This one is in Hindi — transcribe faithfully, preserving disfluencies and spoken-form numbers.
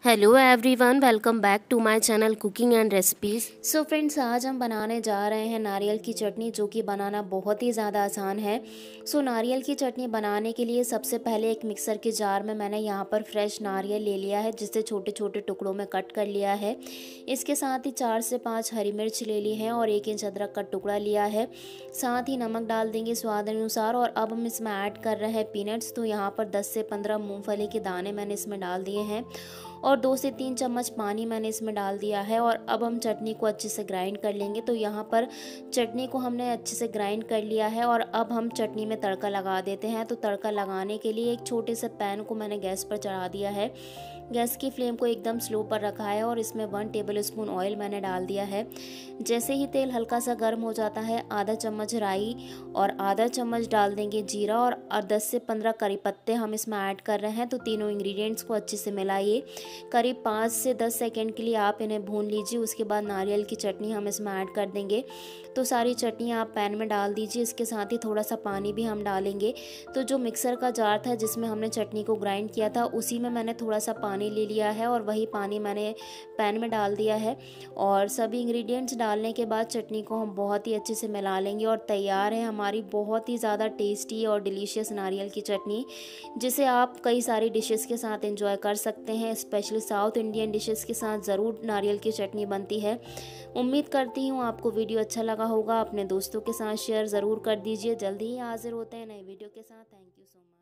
Hello everyone, welcome back to my channel cooking and recipes. So friends, आज हम बनाने जा रहे हैं नारियल की चटनी, जो कि बनाना बहुत ही ज़्यादा आसान है। सो so, नारियल की चटनी बनाने के लिए सबसे पहले एक मिक्सर के जार में मैंने यहाँ पर फ्रेश नारियल ले लिया है, जिसे छोटे छोटे टुकड़ों में कट कर लिया है। इसके साथ ही चार से पाँच हरी मिर्च ले ली है और एक इंच अदरक का टुकड़ा लिया है। साथ ही नमक डाल देंगे स्वाद अनुसार। और अब हम इसमें ऐड कर रहे हैं पीनट्स। तो यहाँ पर दस से पंद्रह मूँगफली के दाने मैंने इसमें डाल दिए हैं और दो से तीन चम्मच पानी मैंने इसमें डाल दिया है। और अब हम चटनी को अच्छे से ग्राइंड कर लेंगे। तो यहाँ पर चटनी को हमने अच्छे से ग्राइंड कर लिया है और अब हम चटनी में तड़का लगा देते हैं। तो तड़का लगाने के लिए एक छोटे से पैन को मैंने गैस पर चढ़ा दिया है। गैस की फ्लेम को एकदम स्लो पर रखा है और इसमें वन टेबल स्पून ऑयल मैंने डाल दिया है। जैसे ही तेल हल्का सा गर्म हो जाता है, आधा चम्मच राई और आधा चम्मच डाल देंगे जीरा और दस से पंद्रह करी पत्ते हम इसमें ऐड कर रहे हैं। तो तीनों इंग्रेडिएंट्स को अच्छे से मिलाइए। करीब पाँच से दस सेकंड के लिए आप इन्हें भून लीजिए। उसके बाद नारियल की चटनी हम इसमें ऐड कर देंगे। तो सारी चटनी आप पैन में डाल दीजिए। इसके साथ ही थोड़ा सा पानी भी हम डालेंगे। तो जो मिक्सर का जार था जिसमें हमने चटनी को ग्राइंड किया था, उसी में मैंने थोड़ा सा पानी ले लिया है और वही पानी मैंने पैन में डाल दिया है। और सभी इंग्रेडिएंट्स डालने के बाद चटनी को हम बहुत ही अच्छे से मिला लेंगे और तैयार है हमारी बहुत ही ज़्यादा टेस्टी और डिलीशियस नारियल की चटनी, जिसे आप कई सारी डिशेस के साथ एंजॉय कर सकते हैं। स्पेशली साउथ इंडियन डिशेस के साथ ज़रूर नारियल की चटनी बनती है। उम्मीद करती हूँ आपको वीडियो अच्छा लगा होगा। अपने दोस्तों के साथ शेयर ज़रूर कर दीजिए। जल्दी ही हाजिर होते हैं नए वीडियो के साथ। Thank you so much.